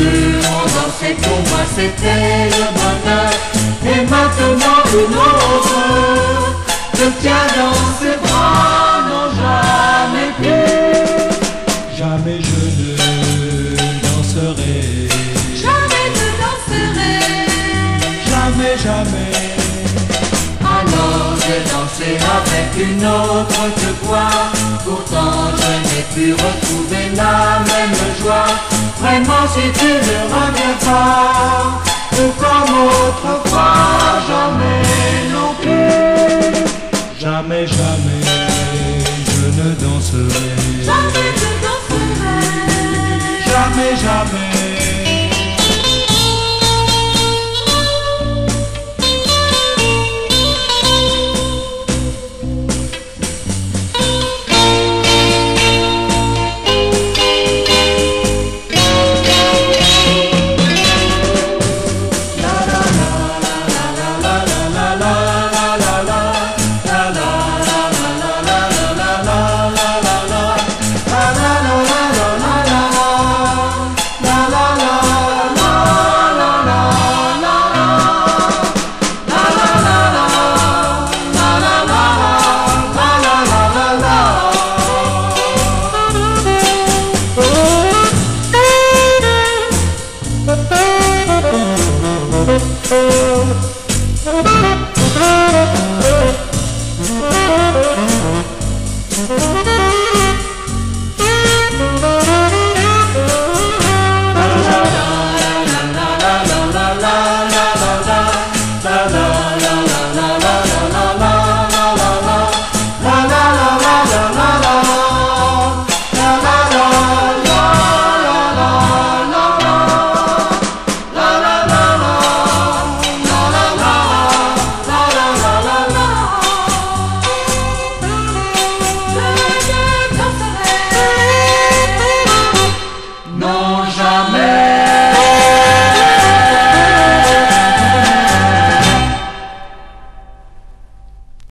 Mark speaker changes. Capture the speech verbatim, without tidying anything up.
Speaker 1: deux ont dansé, pour moi c'était le bonheur. Et maintenant une autre te tient dans ses bras, non jamais plus.
Speaker 2: Jamais je ne danserai,
Speaker 1: Jamais ne danserai.
Speaker 2: jamais, jamais.
Speaker 1: Alors j'ai dansé avec une autre que toi. Pourtant je n'ai pu retrouver la même joie. Vraiment si tu ne reviens pas, ou comme autrefois, jamais non plus.
Speaker 2: Jamais, jamais, je ne danserai.
Speaker 1: Jamais je danserai.
Speaker 2: Jamais, jamais.